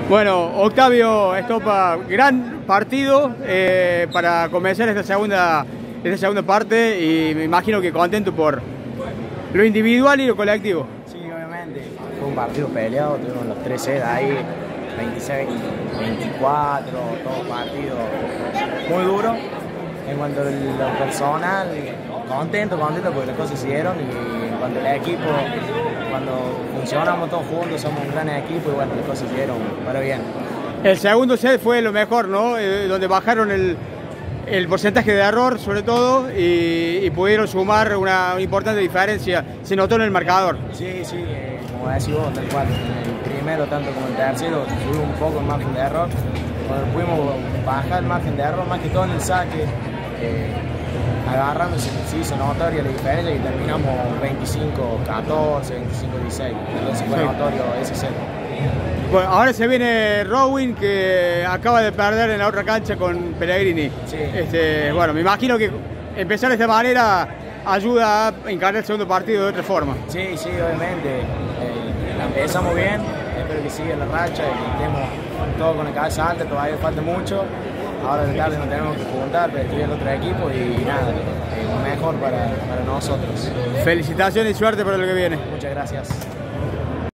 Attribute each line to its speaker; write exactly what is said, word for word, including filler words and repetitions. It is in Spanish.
Speaker 1: Bueno, Octavio Estopa, gran partido eh, para comenzar esta segunda, esta segunda parte y me imagino que contento por lo individual y lo colectivo.
Speaker 2: Sí, obviamente. Fue un partido peleado, tuvimos los tres sets ahí, veintiséis, veinticuatro, todo partido muy duro. En cuanto a lo personal, contento, contento porque las cosas se dieron, y en cuanto al equipo, cuando funcionamos todos juntos, somos un gran equipo y bueno, las cosas se dieron, pero bien.
Speaker 1: El segundo set fue lo mejor, ¿no? Eh, donde bajaron el, el porcentaje de error, sobre todo, y, y pudieron sumar una, una importante diferencia. Se notó en el marcador.
Speaker 2: Sí, sí, eh, como decís vos, tal cual. En el primero, tanto como en el tercero, subimos un poco el margen de error. Cuando pudimos bajar el margen de error, más que todo en el saque, eh, agarrando, se hizo notoria la diferencia y terminamos veinticinco catorce, veinticinco dieciséis. Entonces fue
Speaker 1: sí.
Speaker 2: notorio ese set.
Speaker 1: Bueno, ahora se viene Rowing, que acaba de perder en la otra cancha con Pellegrini.
Speaker 2: Sí.
Speaker 1: Este, bueno, me imagino que empezar de esta manera ayuda a encarar el segundo partido de otra forma.
Speaker 2: Sí, sí, obviamente. Eh, empezamos bien, espero que siga la racha y estemos todo con la cabeza alta, todavía falta mucho. Ahora de tarde nos tenemos que juntar para estudiar el otro equipo y nada, eh, mejor para, para nosotros.
Speaker 1: Felicitaciones y suerte para lo que viene.
Speaker 2: Muchas gracias.